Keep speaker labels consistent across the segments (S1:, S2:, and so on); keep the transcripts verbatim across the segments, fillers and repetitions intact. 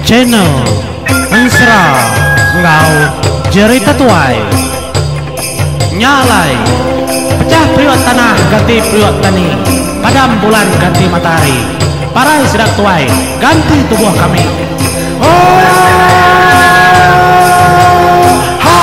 S1: channel Ensra ngau jerita tuai nyalai pecah priwat tanah ganti priwat tani padam bulan ganti matahari parai sedang tuai ganti tubuh kami. Oh ha.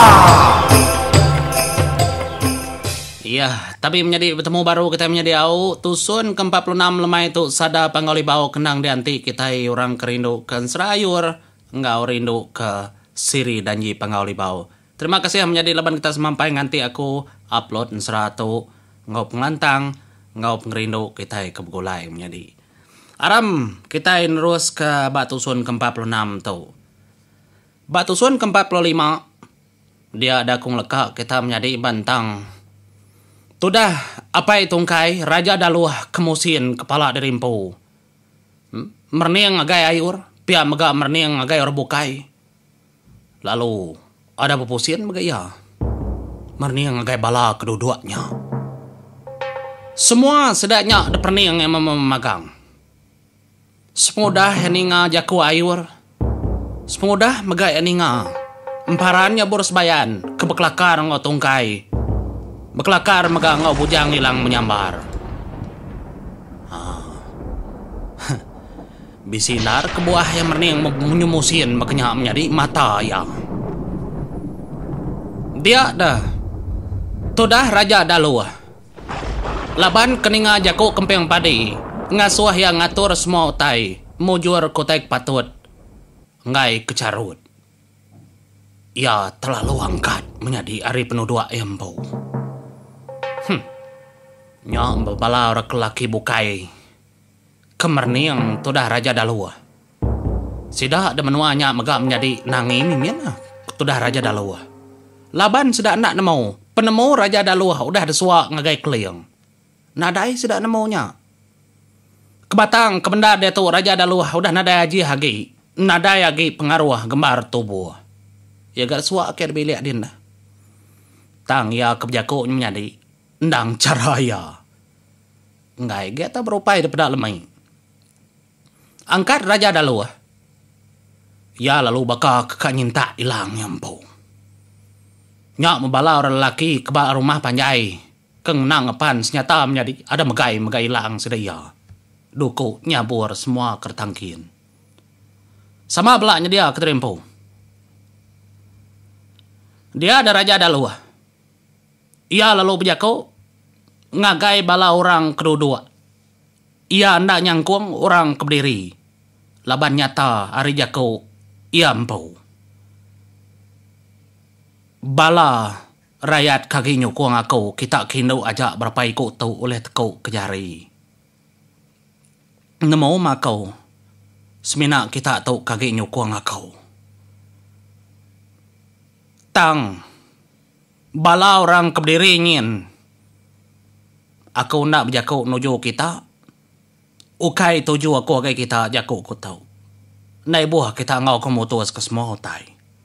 S1: Iya, tapi menjadi bertemu baru kita menjadi au tusun ke empat puluh enam lemai tu sada panggali bau kenang dianti kita orang kerindu ke serayur enggak rindu ke siri danji panggali bau. Terima kasih menjadi leban kita semampai nganti aku upload seratu ngau pengantang ngau pengerindu kita ke begulai menjadi aram kita terus ke batusun ke empat puluh enam tu. Batusun ke empat puluh lima dia ada kung lekak kita menjadi bantang. Tudah apa itu kai raja daluh kemusin kepala derimpu. Merniang agai ayur, pia mega merniang agai orbukai. Lalu ada pupusin megaya. Merniang agai bala kedua-duanya. Semua sedaknya ada perniang yang memagang. Semudah heninga jaku ayur. Semudah mega heninga. Emparannya boros bayan kebeklakar ngotungkai. Bekelakar mega ngau bujang hilang menyambar. Ah. Bisinar ke buah yang merning menyumusin makanya menjadi mata yang. Dia dah. Tudah raja dalu. Laban keninga jaku kempeng padi. Ngasuh yang ngatur semua utai. Mujur kotek patut. Ngai kecarut. Ia terlalu angkat menjadi ari penudua embo. Hmm. Nya babala ora kelaki bukai. Kemerniang tudah raja dalua. Sida ada menuanya mega menjadi nangi mimin tudah raja dalua. Laban sida nak nemu. Penemu raja dalua udah ada suak ngagai kliang. Nadai sida nemunya. Kebatang kebenda dia tu raja dalua udah nadai haji hagi. Nadai hagi pengaruh gembar tubuh. Ya gak suak ke bilik din. Tang ya kebijaku menjadi ndang caraya. Ngai kita berupaya daripada lemai. Angkat raja dalu. Ya lalu baka kekak nyinta ilang nyampu. Nyak membala orang lelaki ke rumah panjai. Kenang apan senyata menjadi ada megai megai ilang sedaya. Duku nyabur semua kertangkin. Sama belaknya dia keterimpu. Dia ada raja dalu. Ia lalu berjaku ngagai bala orang kedua. Ia hendak nyangkung orang keberdiri. Laban nyata hari jaku ia empu. Bala rakyat kaki nyukung aku kita kindu ajak berapa ikut tu oleh teku kejari. Nemu makau semina kita tu kaki nyukung aku. Tang bala orang keberdiri nyin. Aku nak berjaku nuju kita. Ukai tuju aku agai kita jaku ku tahu. Nai buah kita ngau kemutus ke semua utai.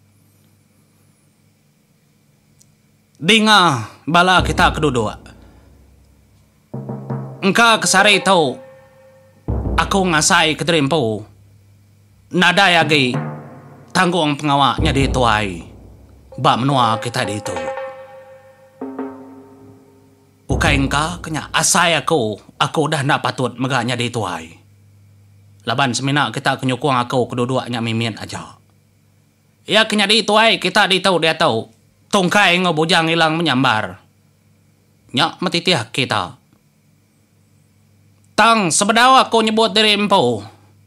S1: Dinga bala kita kedua. Engka kesari tahu. Aku ngasai keterimpu. Nadai agi tanggung pengawaknya di tuai. Bak menua kita di itu. Ukai engka kenya asai aku. Aku dah nak patut megaknya di tuai. Laban semina kita kenyukung aku kedua-duanya mimin aja. Ya kenya di tuai kita di tahu dia tahu. Tungkai ngau bujang hilang menyambar. Nyak matitiah kita. Tang sebedaw aku nyebut diri empu.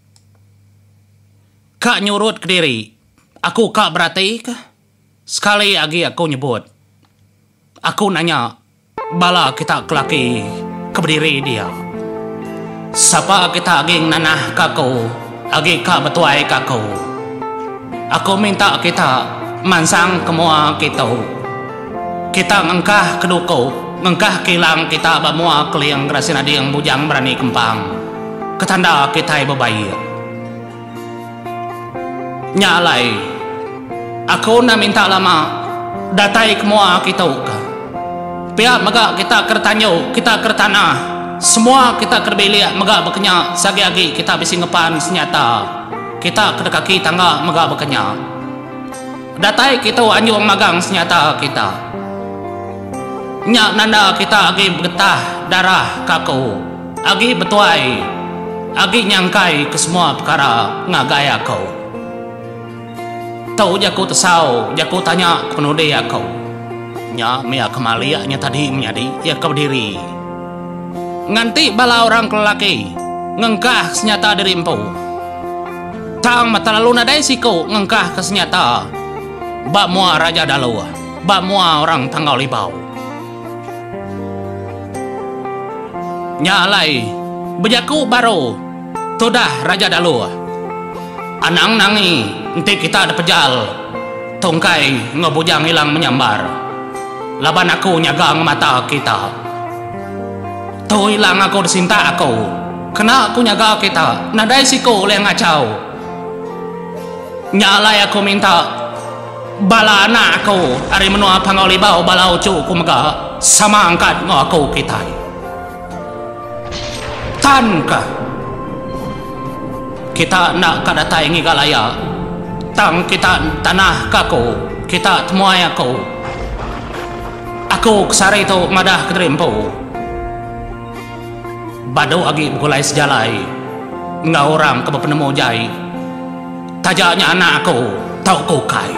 S1: Kak nyurut ke diri. Aku kak berarti ke? Sekali lagi aku nyebut. Aku nanya. Bala kita kelaki keberdiri dia. Siapa kita aging nanah kaku, agi ka betuai kaku. Aku minta kita mansang kemua kita. Kita ngengkah keduku, ngengkah kilang kita bamua keliang grasin adi yang bujang berani kempang. Ketanda kita bebayi. Nyalai. Aku na minta lama datai kemua kita ka. Pihak mega kita kertanyo, kita kertanah. Semua kita kerbelia mega bekenya sagi-agi kita bisi ngepan senyata. kita kedekaki tangga mega bekenya. Datai kita anjung magang senjata kita. Nyak nanda kita agi getah darah kaku, agi betuai, agi nyangkai ke semua perkara ngagaya kau. Tahu jaku tesau, jaku tanya ke penudi aku. Nya mia kemalia nya tadi menjadi ya berdiri. Nganti bala orang kelaki ngengkah senjata dari empu. Tang mata lalu nadai siku ngengkah ke senjata. Bak mua raja dalu, bak mua orang tanggal libau. Nyalai bejaku baru tudah raja dalu. Anang nangi nanti kita ada pejal. Tongkai ngebujang hilang menyambar. Laban aku nyagang mata kita. Tuh hilang aku disinta aku. Kena aku nyaga kita. Nadai siku oleh ngacau. Nyalai aku minta bala anak aku hari menua pangalibau bala ucu ku mega sama angkat ngo aku kita. Tanka kita nak kadatai ngigalaya. Tang kita tanah kaku, kita temuai aku. Aku kesari itu madah keterimpu. Badu agi gulai sejalai. Nga orang ke penemu jai. Tajaknya anak aku tau kukai.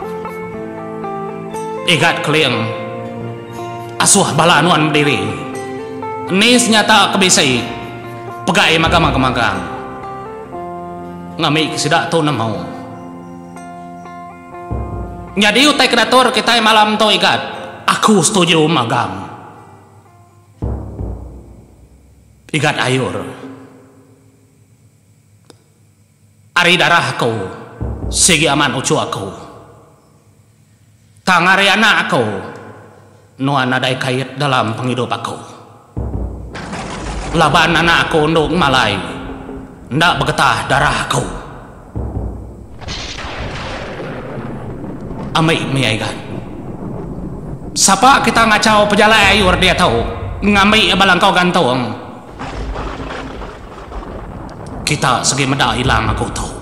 S1: Igat keliang. Asuh balanuan berdiri. Ini senyata kebisi. Pegai magang-magang. Ngami kesidak tu namau. Jadi utai kreator kita malam to ikat. Aku setuju magang. Ikat ayur. Ari darah aku. Sigi aman ucu aku. Tangari anak aku. Nuan nadai kait dalam penghidup aku. Laban anak aku untuk malai. Ndak bergetah darah aku. Amai miaigan. Sapa kita ngacau pejalai ayur dia tahu. Ngamai balang kau gantung. Kita segi meda hilang aku tahu.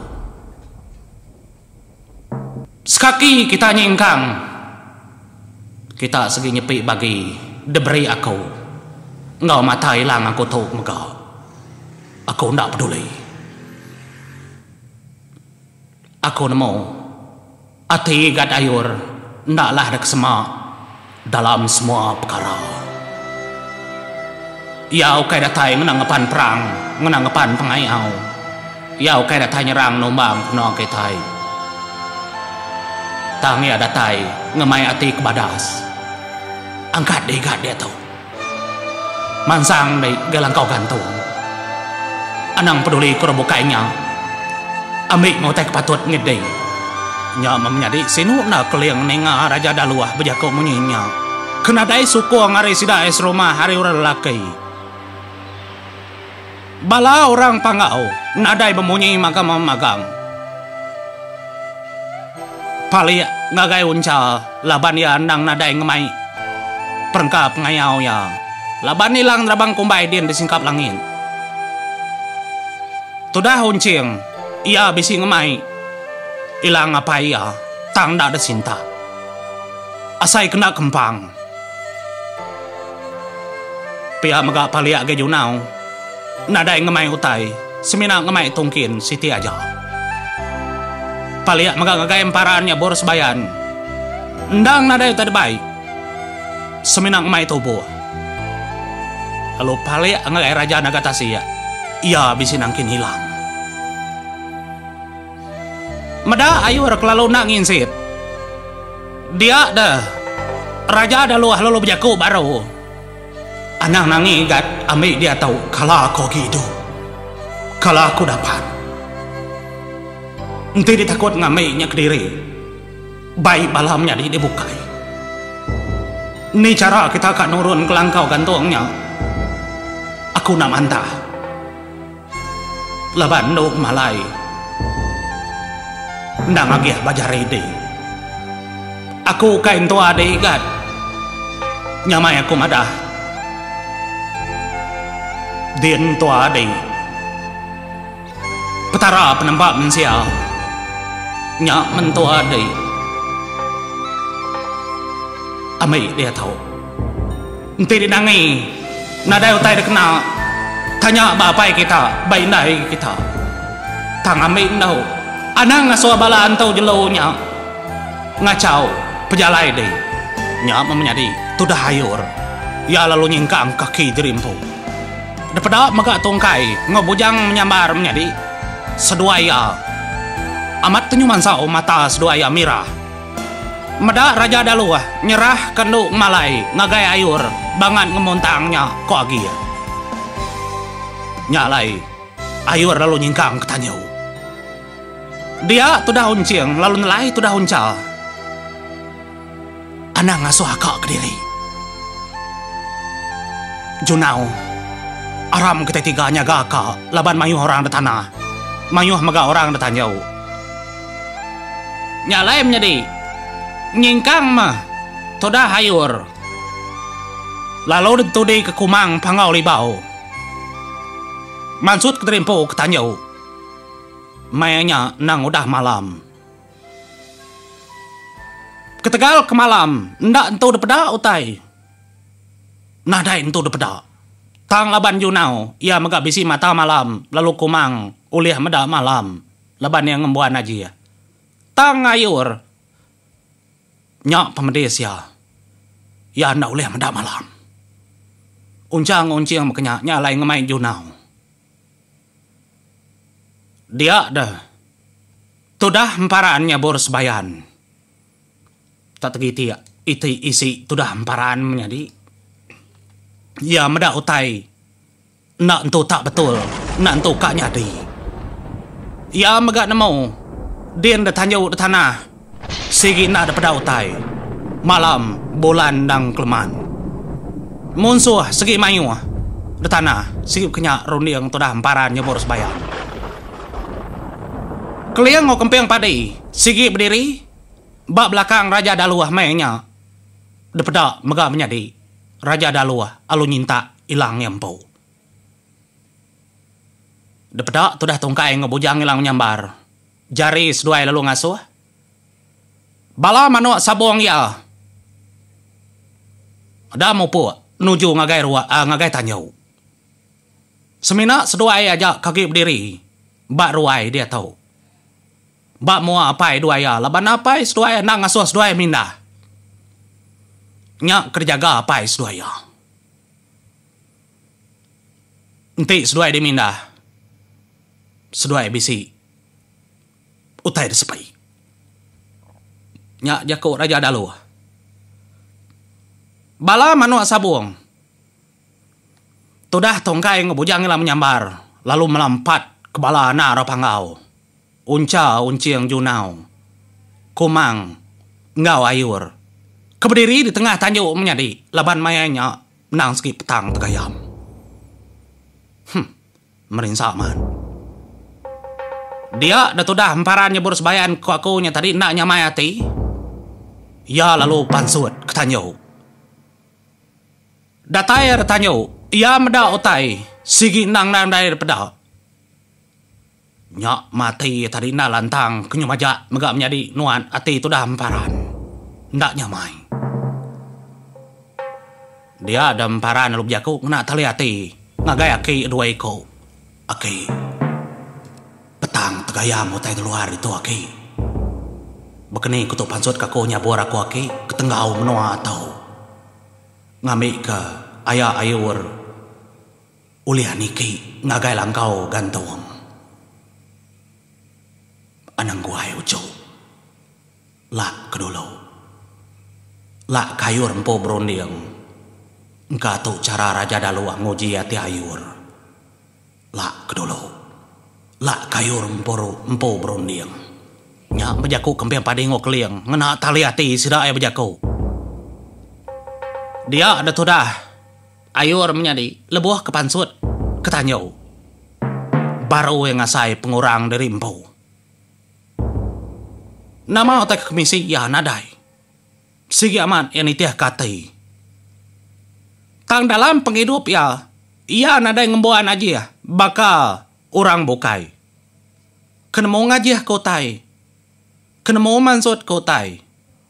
S1: Sekaki kita nyingkang. Kita segi nyepi bagi deberi aku. Ngau mata hilang aku tahu megau. Aku ndak peduli. Aku nemu ati gad ayur ndaklah ada kesemak dalam semua perkara. Yau kai datai menanggapan perang, menanggapan pengayau. Yau kai datai nyerang nombang kuno kitai. Tangi datai ngemai ati kebadas. Angkat degat dia tu. Mansang dei galang kau gantung. Anang peduli kurabukainya. Amik ngotek patut ngedei. Nya menjadi sinu na keliang nenga raja daluah bejako munyinya. Kena dai suku ngari sida es rumah hari orang lelaki. Bala orang pangau nadai bemunyi magang magang. Pali ngagai uncal laban ya nang nadai ngemai. Perengkap ngayau ya. Laban hilang rabang kumbai din disingkap langit. Tudah uncing, ia bisi ngemai. Ilang apa ia, tang dak ada cinta. Asai kena kempang. Pihak megak palia ge junau. Nadai ngemai utai, semina ngemai tungkin siti aja. Palia megak ngagai emparannya boros bayan. Ndang nadai utai baik. Semina ngemai tubuh. Lalu palia ngagai raja Nagatasia. Ia bisi nangkin hilang. Mada ayur kelalu nak nginsit. Dia dah raja dah luah lalu berjaku baru. Anang nangi gat ambil dia tahu kalau aku gitu. Kalau aku dapat. Nanti ditakut ngamiknya ke diri. Baik balamnya di dibukai. Ini cara kita akan nurun ke langkau gantungnya. Aku nak mantah. Laban duk malai. Ndang agih bajar ide. Aku kain tua de igat. Nyamai aku madah. Dien tua de. petara penembak mensia nya mentua dei amai dia tahu ente dinangi nadai utai dekna tanya bapai kita bainai kita tang amai nau anang ngaso bala antau jelonya ngacau pejalai dei nya menyadi tudah hayur ya lalu nyingkang kaki jerimpu daripada maga tongkai ngobujang menyambar menyadi seduaya amat tenyuman sao mata seduaya mirah meda raja daluah nyerah kenduk malai ngagai ayur bangan ngemontangnya ko agi nyalai ayur lalu nyingkang ketanyau dia tudah unciang lalu nelai tudah uncal anak ngasuh akak ke diri junau aram kita tiganya gaka laban mayuh orang di tanah mayuh maga orang di tanjau nyalai menjadi nyingkang mah toda hayur lalu ditudi ke kumang pangau libau mansud keterimpo ke tanjau mayanya nang udah malam ketegal ke malam ndak entu depeda utai nadai entu depeda tang laban junau ia maga bisi mata malam lalu kumang uliah meda malam laban yang ngembuan aja tang ayur nyak pemedes ya ya ndak uliah meda malam uncang unciang makanya nyalai ngemai junau dia dah tudah emparaannya bor sebayan tak tegiti iti isi tudah emparaan menjadi ya meda utai nak entu tak betul nak entu kak nyadi ya mega nemo din da tanjau da tanah sigi nak da pada utai malam bulan dang keleman munsuh segi mayu da tanah sigi kenya rundi yang tudah emparan nyebor sebayang keliang ngo kempeng padai sigi berdiri bak belakang Raja Daluah mainnya daripada mega menjadi Raja Daluah alu nyinta ilang nyempau daripada tudah tongkai ngebujang ilang nyambar jari seduai lalu ngasuh bala mano sabong ya ada mau pu nuju ngagai ruah uh, ngagai tanyau semina seduai aja kaki berdiri bak ruai dia tahu bak mua apai duaya laban apai seduaya nang ngasuh seduaya mindah nyak kerjaga apai seduaya enti seduaya dimindah seduaya bisi utai disepai nyak jako Raja Dalu bala manu sabung tudah tongkai ngebujang ilang menyambar lalu melampat ke bala nara pangau unca unciang junau kumang ngau ayur keberdiri di tengah tanjau menjadi laban mayanya nang segi petang tegayam hmm merinsak man dia dah tudah emparan nyebur sebayan ku akunya tadi nak nyamayati ya lalu pansut ke tanjau datai ada tanjau ia meda utai sigi nang nang dari peda nyak mati tadi na lantang kenyumaja mega menjadi nuan ati itu dah emparan ndak nyamai dia ada emparan lalu jaku kena tali ati ngagai aki dua iko aki petang tegayam utai keluar itu aki bekeni kutu pansut kakunya bor aku aki ketenggau menua atau ngamik ke ayah ayur uliah niki ngagai langkau gantung anang gua ujo lak kedolo lak kayur empo bronding engka tu cara Raja Dalu ngoji ati ayur lak kedolo lak kayur empo empo bronding nya bejaku kempeng padingo keliang ngena tali ati sida ay bejaku dia ada tudah ayur menjadi lebuh kepansut ketanyau baru yang ngasai pengurang dari empo nama otak komisi ya nadai sigi aman yang itiah katai tang dalam penghidup ya ia nadai ngembuan aja ya bakal orang bukai Kenemu ngajih kau tai. Kenemu mansut kau tai.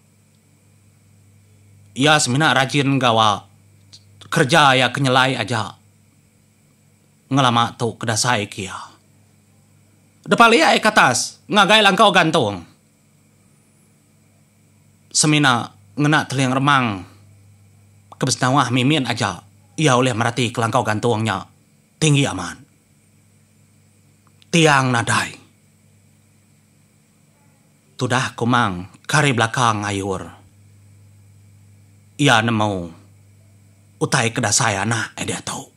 S1: Ya semina rajin gawa. Kerja ya kenyelai aja. Ngelama tu kedasai kia. Depali ai katas. Ngagai langkau gantung. Semina ngena teliang remang. Kebesnawah mimin aja. Ia oleh merati kelangkau gantungnya. Tinggi aman. Tiang nadai. Tudah kumang kari belakang ayur. Ia nemu. Utai kedasai anak eh dia tahu.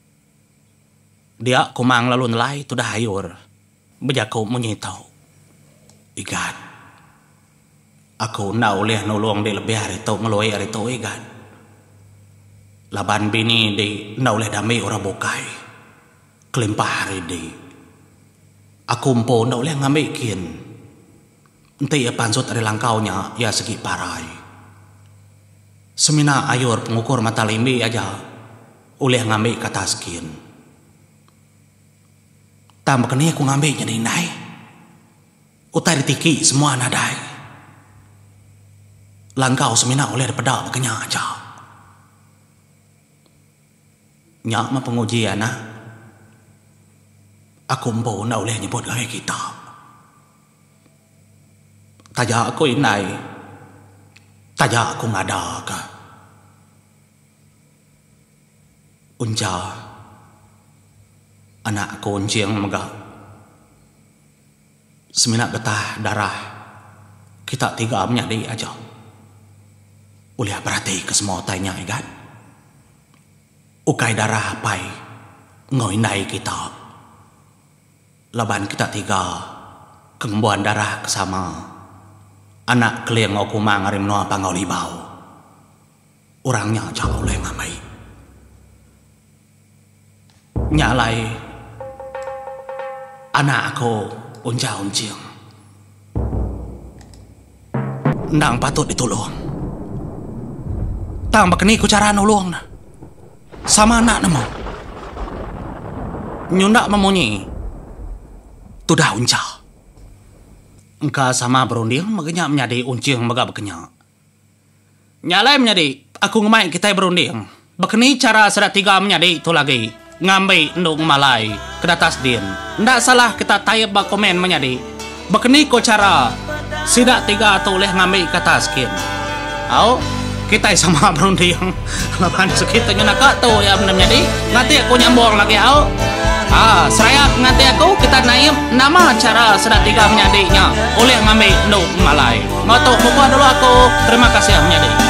S1: Dia kumang lalu nelai tudah ayur. Bejaku menyitau. Igan. Aku na oleh nolong di lebih hari tu ngeloi hari tu igan. Laban bini di na oleh dami orang bokai. Kelimpah hari di. Aku mpo na oleh ngamikin. Nanti ya pansut dari langkaunya ya segi parai. Semina ayur pengukur mata limbi aja. Oleh ngambil kata skin. Tambah kini aku ngambil jadi nai. Utai ditiki semua nadai. Langkau semina oleh dipedal kenya aja. Nyak ma pengujian nah. Aku mpo na oleh nyebut gawe kita. Taja aku inai. Taja aku ngada ka. Unja. Anak aku unciang megah. Semina getah darah. Kita tiga menyadi aja. Uliah berarti ke semua tanya kan. Ukai darah apai. Ngoinai kita. Laban kita tiga. Kembuan darah kesama. Anak keliang aku mangarim noa pangau libau. Orangnya jauh oleh ngamai. Nyalai. Anak aku unja unciang. Ndang patut ditolong. Tang bakni ku cara nolong. Sama anak nemo. Nyunda memunyi. Tudah unja. Engkau sama berunding, makanya menjadi unciang maga bekenya. Nyalai menjadi, aku ngemai kita berunding. Bekeni cara sedat tiga menjadi itu lagi. Ngambil ndung malai, kedatas din. Ndak salah kita tayap bak komen menjadi. Bekeni ko cara, sedat tiga tu oleh ngambil kata skin. Au, kita sama berunding. Lapan sekitanya nak tu ya benar menjadi. Nanti aku nyambung lagi au. Ah, seraya nganti aku kita naik nama cara sedat tiga menyadinya oleh ngambil ndung malai. Ngotok buka dulu aku. Terima kasih menyadi.